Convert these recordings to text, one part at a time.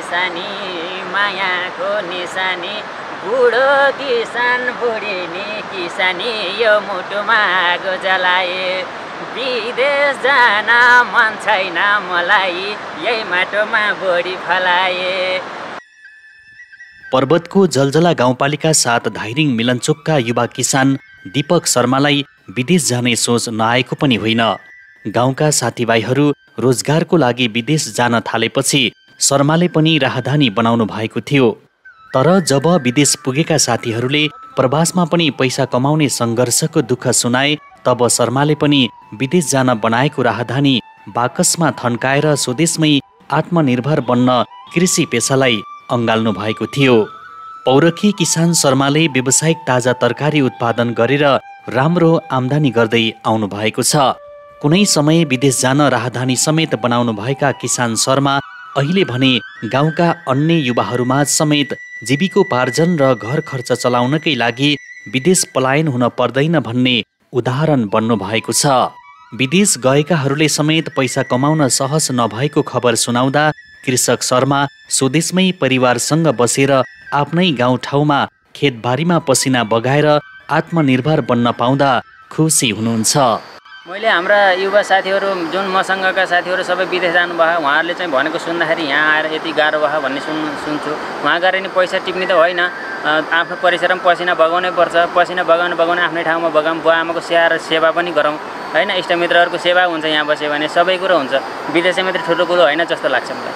निशानी मायाको निशानी बुढो किसान बुढी नि किसानी यो मुटुमा आगो जलाए विदेश जान मन छैन मलाई यही माटोमा बोडी फलाए। पर्वतको जलजला गाउँपालिका 7 धाइरिङ मिलनचोकका युवा किसान दीपक शर्मालाई विदेश जाने सोच नआएको पनि होइन। गाउँका साथीभाइहरू रोजगारको लागि विदेश जान थालेपछि शर्माले पनि राहदानी बनाउनु भएको थियो। तर जब विदेश पुगेका साथीहरूले प्रवासमा पनि पैसा कमाउने सङ्घर्षको दुःख सुनाए तब शर्माले पनि विदेश जान बनाएको राहदानी बाकसमा थन्काएर स्वदेशमै आत्मनिर्भर बन्न कृषि पेसालाई अँगाल्नु भएको थियो। पौरखी किसान शर्माले व्यावसायिक ताजा तरकारी उत्पादन गरेर राम्रो आम्दानी गर्दै आउनु भएको छ। कुनै समय विदेश जान राहदानी समेत बनाउनु भएका किसान शर्मा अहिले भने गाउँका अन्य युवाहरूमाझ समेत जीविकोपार्जन र घर खर्च चलाउनकै लागि विदेश पलायन हुन पर्दैन भन्ने उदाहरण बन्नु भएको छ। विदेश गएकाहरूले समेत पैसा कमाउन सहज नभएको खबर सुनाउँदा कृषक शर्मा स्वदेशमै परिवारसँग बसेर आफ्नै गाउँठाउँमा खेतबारीमा पसिना बगाएर आत्मनिर्भर बन्न पाउँदा खुसी हुनुहुन्छ। मैले हाम्रा युवा साथीहरू जुन मसँगका साथीहरू सबै विदेश जानुभयो उहाँहरूले चाहिँ भनेको सुन्दाखेरि यहाँ आएर यति गाह्रो भयो भन्ने सुन्छु। उहाँ गएर नि पैसा टिप्ने त होइन, आफ्नो परिश्रम पसिना बगाउनै पर्छ। पसिना बगाउने आफ्नै ठाउँमा बगाउँ, बुवा आमाको सेवा पनि गरौँ होइन। इष्टमित्रहरूको सेवा हुन्छ यहाँ बस्यो भने सबै कुरो हुन्छ। विदेशै मात्रै ठुलो कुरो होइन जस्तो लाग्छ मलाई।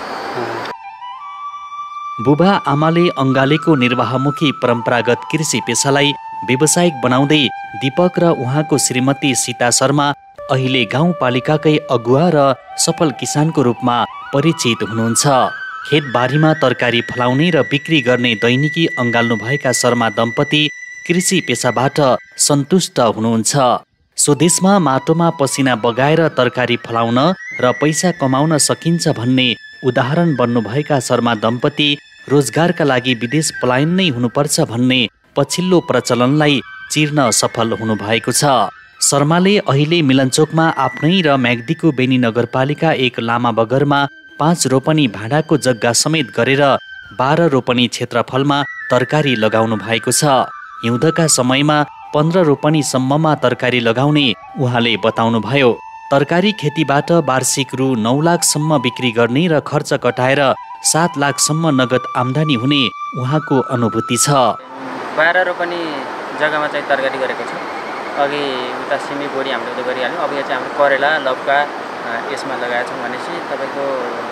बुबा आमाले अँगालेको निर्वाहमुखी परम्परागत कृषि पेसालाई व्यावसायिक बनाउँदै दीपक र उहाँको श्रीमती सीता शर्मा अहिले गाउँपालिकाकै अगुवा र सफल किसानको रूपमा परिचित हुनुहुन्छ। खेतबारीमा तरकारी फलाउने र बिक्री गर्ने दैनिकी अँगाल्नु भएका शर्मा दम्पति कृषि पेसाबाट सन्तुष्ट हुनुहुन्छ। स्वदेशमा माटोमा पसिना बगाएर तरकारी फलाउन र पैसा कमाउन सकिन्छ भन्ने उदाहरण बन्नुभएका शर्मा दम्पति रोजगारका लागि विदेश पलायन नै हुनुपर्छ भन्ने पछिल्लो प्रचलनलाई चिर्न सफल हुनुभएको छ। शर्माले अहिले मिलनचोकमा आफ्नै र म्याग्दीको बेनी नगरपालिका 1 लामा बगरमा 5 रोपनी भाँडाको जग्गा समेत गरेर 12 रोपनी क्षेत्रफलमा तरकारी लगाउनु भएको छ। हिउँदका समयमा 15 रोपनीसम्ममा तरकारी लगाउने उहाँले बताउनुभयो। तरकारी खेतीबाट वार्षिक रु 9 लाखसम्म बिक्री गर्ने र खर्च कटाएर 7 लाखसम्म नगद आम्दानी हुने उहाँको अनुभूति छ। 12 रोपनी जग्गामा चाहिँ तरकारी गरेको छ। अघि उता सिमी बोडी हामीले उता गरिहाल्यौँ। अब यो चाहिँ हाम्रो करेला लौका यसमा लगाएका छौँ भनेपछि तपाईँको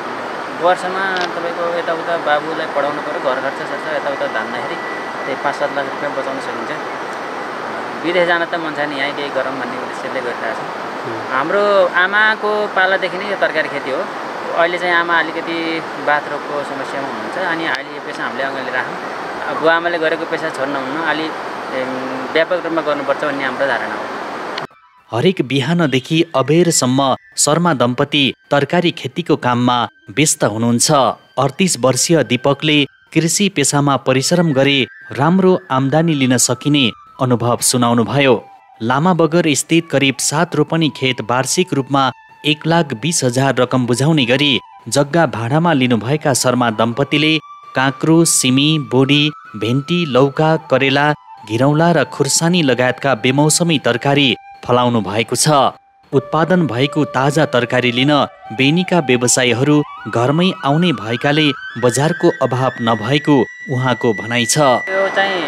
वर्षमा तपाईँको यताउता बाबुलाई पढाउनु पऱ्यो, घर खर्च सर्छ यताउता धान्दाखेरि त्यही 5-7 लाख रुपियाँ बचाउन सकिन्छ। विदेश जान त मन छैन, यहीँ केही गरौँ भन्ने उद्देश्यले गरिरहेको छौँ। हाम्रो आमाको पालादेखि नै यो तरकारी खेती हो। अहिले चाहिँ आमा अलिकति बाथरोगको समस्यामा हुनुहुन्छ अनि अहिले यो पेसा हामीले अगाडि राखौँ। बुवा आमाले गरेको पेसा छोड्न हुन्न, अलि व्यापक रूपमा गर्नुपर्छ भन्ने हाम्रो धारणा हो। हरेक बिहानदेखि अबेरसम्म शर्मा दम्पति तरकारी खेतीको काममा व्यस्त हुनुहुन्छ। 38 वर्षीय दीपकले कृषि पेसामा परिश्रम गरे राम्रो आम्दानी लिन सकिने अनुभव सुनाउनुभयो। लामा बगर स्थित करिब 7 रोपनी खेत वार्षिक रूपमा 1,20,000 रकम बुझाउने गरी जग्गा भाडामा लिनुभएका शर्मा दम्पतिले काँक्रो, सिमी, बोडी, भेन्टी, लौका, करेला, घिरौला र खुर्सानी लगायतका बेमौसमी तरकारी फलाउनु भएको छ। उत्पादन भएको ताजा तरकारी लिन बेनीका व्यवसायीहरू घरमै आउने भएकाले बजारको अभाव नभएको उहाँको भनाइ छ। यो चाहिँ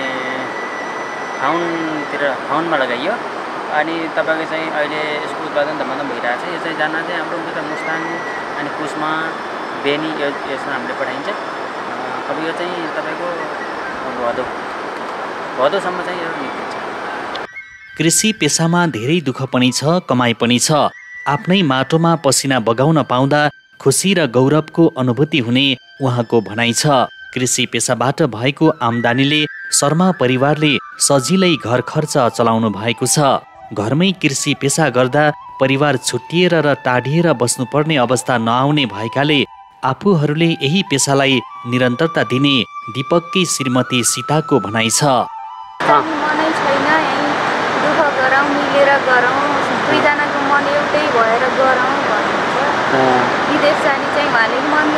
फाउनमा लगाइयो अनि तपाईँको चाहिँ अहिले यसको उत्पादन धमाधम भइरहेको छ। यो चाहिँ जान चाहिँ हाम्रो उता मुस्ताङ अनि कुस्मा बेनी यसमा हामीले पठाइन्छ। अब यो चाहिँ तपाईँको भदौसम्म चाहिँ यो निक्लिन्छ। कृषि पेसामा धेरै दुःख पनि छ, कमाइ पनि छ। आफ्नै माटोमा पसिना बगाउन पाउँदा खुसी र गौरवको अनुभूति हुने उहाँको भनाइ छ। कृषि पेसाबाट भएको आम्दानीले शर्मा परिवारले सजिलै घर खर्च चलाउनु भएको छ। घरमै कृषि पेसा गर्दा परिवार छुट्टिएर र टाढिएर बस्नुपर्ने अवस्था नआउने भएकाले आफूहरूले यही पेसालाई निरन्तरता दिने दीपककी श्रीमती सीताको भनाइ छ। मनै छैन, यही दुःख गरौँ, मिलेर गरौँ, दुईजनाको मन एउटै भएर गरौँ भन्नुहुन्छ। विदेश जाने चाहिँ उहाँले मन गर्नुहुन्न,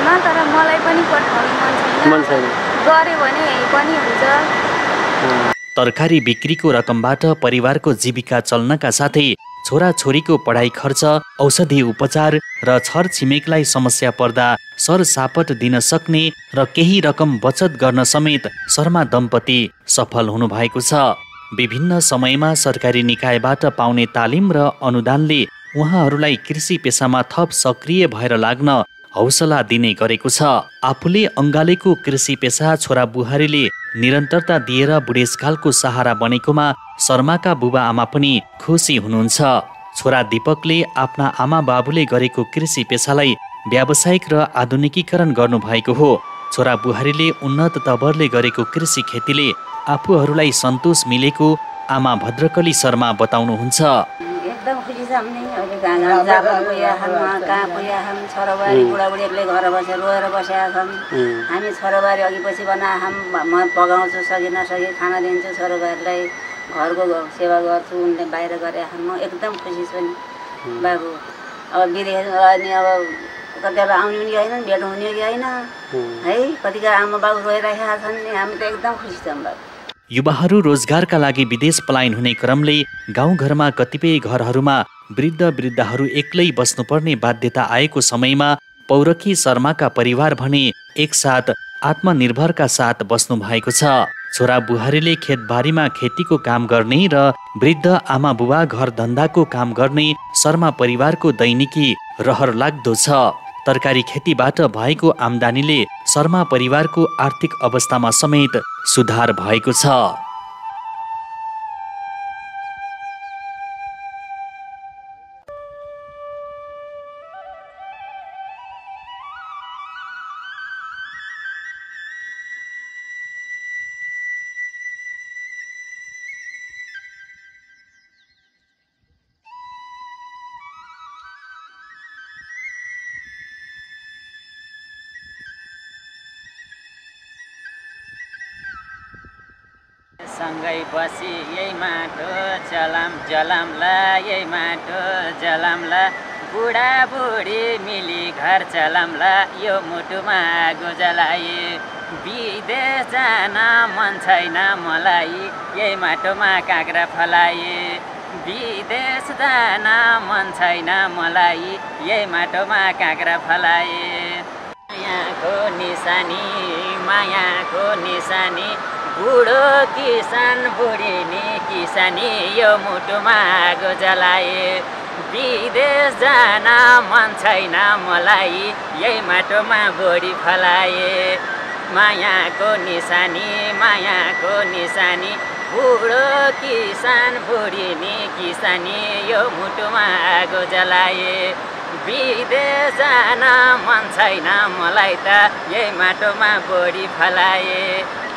घरमा, तर मलाई पनि पठाउनु मन छैन। गऱ्यो भने यही पनि हुन्छ। तरकारी बिक्रीको रकमबाट परिवारको जीविका चल्नका साथै छोराछोरीको पढाइ खर्च, औषधि उपचार र छरछिमेकलाई समस्या पर्दा सरसापट दिन सक्ने र केही रकम बचत गर्न समेत शर्मा दम्पति सफल हुनुभएको छ। विभिन्न समयमा सरकारी निकायबाट पाउने तालिम र अनुदानले उहाँहरूलाई कृषि पेसामा थप सक्रिय भएर लाग्न हौसला दिने गरेको छ। आफूले अङ्गालेको कृषि पेसा छोरा बुहारीले निरन्तरता दिएर बुढेसकालको सहारा बनेकोमा शर्माका बुबा आमा पनि खुसी हुनुहुन्छ। छोरा दीपकले आफ्ना आमा बाबुले गरेको कृषि पेसालाई व्यावसायिक र आधुनिकीकरण गर्नुभएको हो। छोरा बुहारीले उन्नत तवरले गरेको कृषि खेतीले आफूहरूलाई सन्तोष मिलेको आमा भद्रकली शर्मा बताउनुहुन्छ। एकदम खुसी छ हामी। अहिले गाँउ जाबा गया हम, कहाँ गया हम, छोराबारी बुढाबुढीहरूले घर बसेर रोएर बसेका छन्। हामी छोराबारी अघि पछि बना हम, म पकाउँछु, सके नसके खाना दिन्छु छोराबारीलाई, घरको सेवा गर्छु। उनले बाहिर गरे हम, म एकदम खुसी छु नि बाबु। अब विदेश अनि अब कतिवटा आउने पनि होइन, भेट हुने कि होइन है, कतिका आमा बाबु रोइरहेका छन् नि। हामी त एकदम खुसी छौँ बाबु। युवाहरू रोजगारका लागि विदेश पलायन हुने क्रमले गाउँघरमा कतिपय घरहरूमा वृद्धहरू एक्लै बस्नुपर्ने बाध्यता आएको समयमा पौरखी शर्माका परिवार भने एकसाथ आत्मनिर्भरका साथ बस्नु भएको छ। छोरा बुहारीले खेतबारीमा खेतीको काम गर्ने र वृद्ध आमा बुबा घर धन्दाको काम गर्ने शर्मा परिवारको दैनिकी रहर लाग्दो छ। तरकारी खेतीबाट भएको आम्दानीले शर्मा परिवारको आर्थिक अवस्थामा समेत सुधार भएको छ। सँगै बसी यही माटो जलाम जलामला, यही माटो जलामला, बुढाबुढी मिली घर चलामला, यो मुटुमा आगो जलाए। विदेश जान मन छैन मलाई, यही माटोमा काँक्रा फलाए। विदेश जान मन छैन मलाई, यही माटोमा काँक्रा फलाए। मायाको निशानी, मायाको निशानी, बुढो किसान बुढी नि किसानी, यो मुटुमा आगो जलाए। विदेश जान मन छैन मलाई, यही माटोमा बोडी फलाए। मायाको निशानी, मायाको निशानी, बुढो किसान बुढी नि किसानी, यो मुटुमा आगो जलाए। विदेश जान मन छैन मलाई त, यही माटोमा बोडी फलाए।